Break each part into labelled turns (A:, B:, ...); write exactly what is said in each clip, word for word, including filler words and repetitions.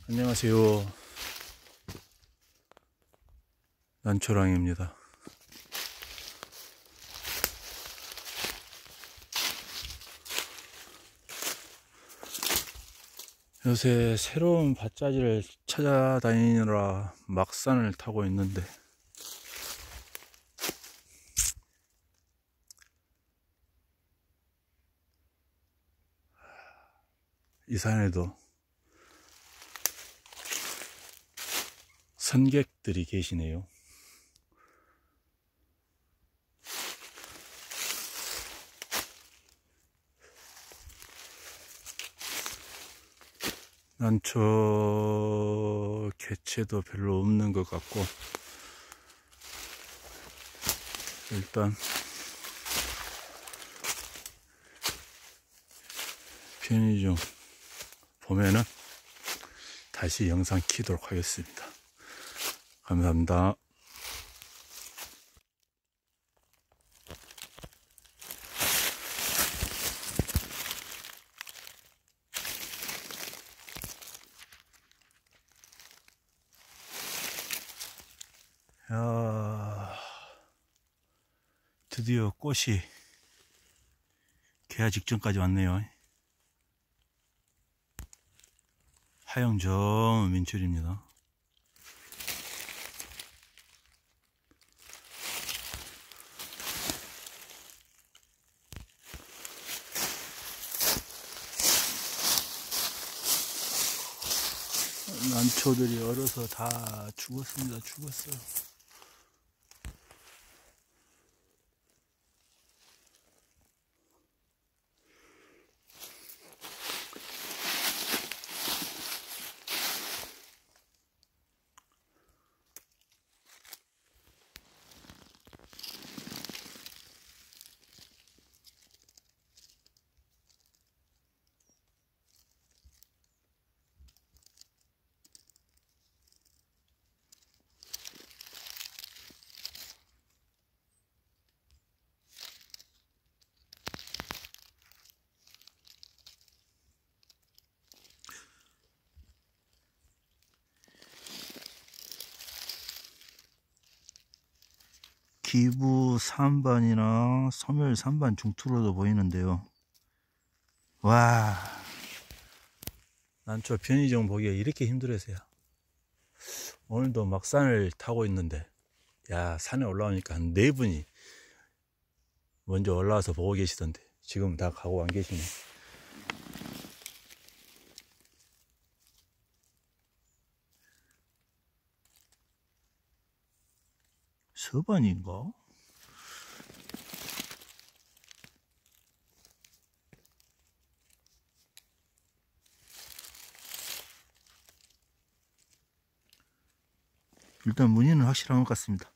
A: 안녕하세요. 난초랑입니다. 요새 새로운 밭자지를 찾아다니느라 막산을 타고 있는데 이 산에도 선객들이 계시네요. 난초 개체도 별로 없는 것 같고, 일단 편의점 보면은 다시 영상 키도록 하겠습니다. 감사합니다. 야, 드디어 꽃이 개화 직전까지 왔네요. 하영점 민출입니다. 난초들이 얼어서 다 죽었습니다. 죽었어요. 기부 삼 반이나 소멸 삼 반 중투로도 보이는데요. 와, 난초 편의점 보기가 이렇게 힘들어서요. 오늘도 막산을 타고 있는데, 야, 산에 올라오니까 한 네 분이 먼저 올라와서 보고 계시던데 지금 다 가고 안 계시네. 서반인가? 일단 무늬는 확실한 것 같습니다.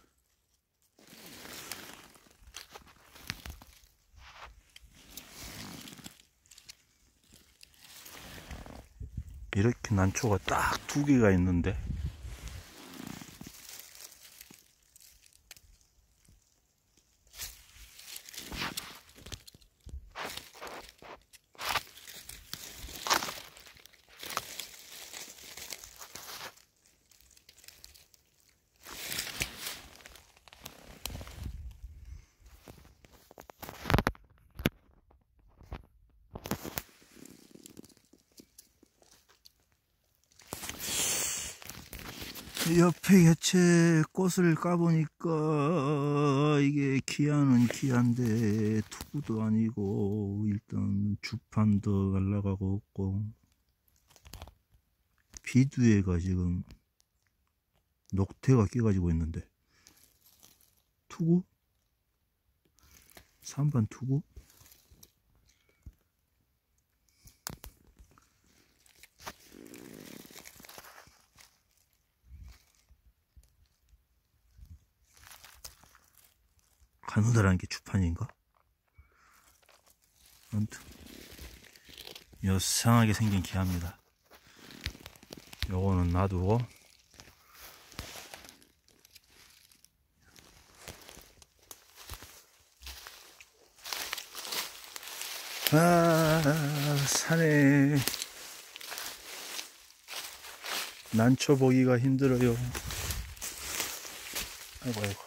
A: 이렇게 난초가 딱 두 개가 있는데 옆에 개체 꽃을 까보니까 이게 기아는 기아인데 투구도 아니고 일단 주판도 날라가고 없고 비두에가 지금 녹태가 끼가지고 있는데 투구? 삼 반 투구? 가느다라는 게 주판인가? 아무튼 여상하게 생긴 기아입니다. 요거는 놔두고 아, 산에 난초 보기가 힘들어요. 아이고 아이고.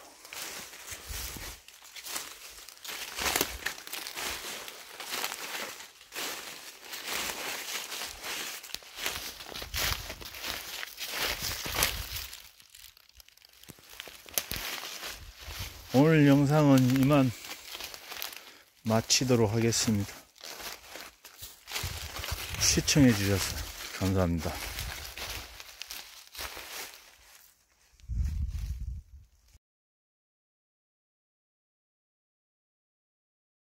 A: 오늘 영상은 이만 마치도록 하겠습니다. 시청해 주셔서 감사합니다.